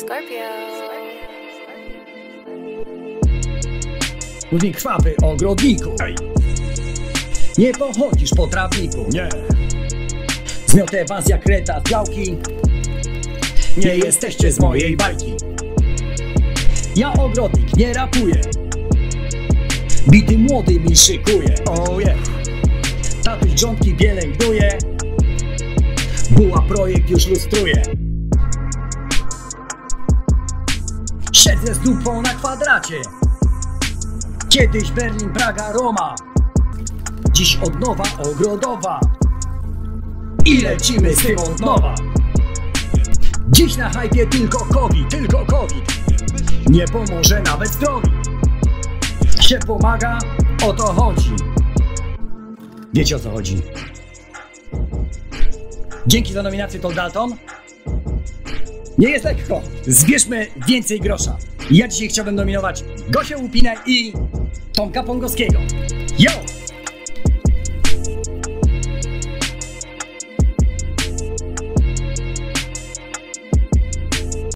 Scorpio. Ludwik krwawy ogrodniku. Ej. Nie pochodzisz po trawniku. Nie. Zmiotę was jak kreta z działki. Nie jesteście z mojej bajki. Ja ogrodnik nie rapuję. Bity młody mi szykuje. Oh yeah. Tatuś grządki pielęgnuje. Buła projekt już lustruje. Siedzę z dupą na kwadracie. Kiedyś Berlin, Praga, Roma. Dziś od nowa ogrodowa. I lecimy z tym od nowa. Dziś na hypie tylko COVID, tylko COVID. Nie pomoże nawet zdrowi. Się pomaga, o to chodzi. Wiecie, o co chodzi. Dzięki za nominację Tom Dalton. Nie jest lekko. Zbierzmy więcej grosza. Ja dzisiaj chciałbym nominować Gosię Łupinę i Tomka Pongowskiego. Yo!